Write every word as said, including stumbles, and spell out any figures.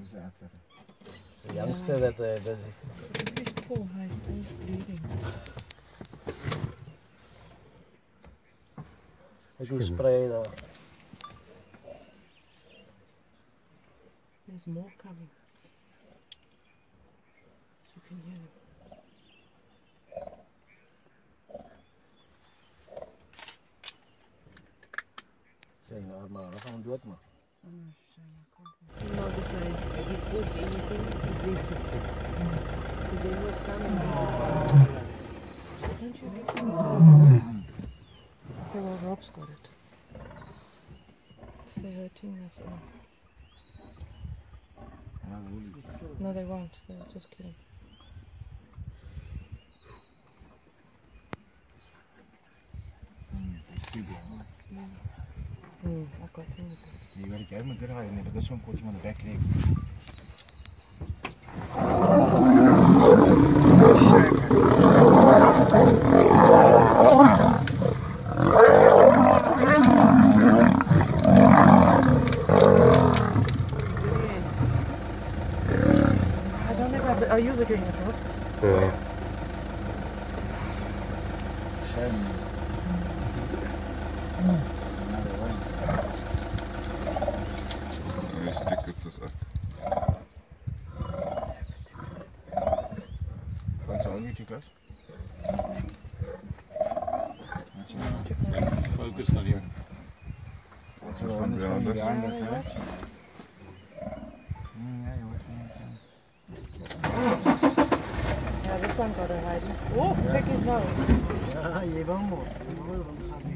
The youngster that uh, does He's poor, hey, he's bleeding. Ek moet spray daar. There's more coming. You can hear them. Sê nou maar, dan gaan we dood maar. Oh, shame, I can't. You know the saying, if you cook anything, it's different. Because they will come and do this. Don't you reckon? Okay, well, Rob's got it. They're hurting us all. No, they won't. They'll just kill him. Mm, I got him. You gotta get him a good height, but this one caught him on the back leg. I don't think I, I use it during the job. Yeah. Shame. Deze tickets is echt. Wat zou je klas? Focus naar hier. Wat zou anders gaan die anders hè? Yeah, this one got a hiding. Oh, check his nose. Ja, jy wou mos. Jy wou hom gaan.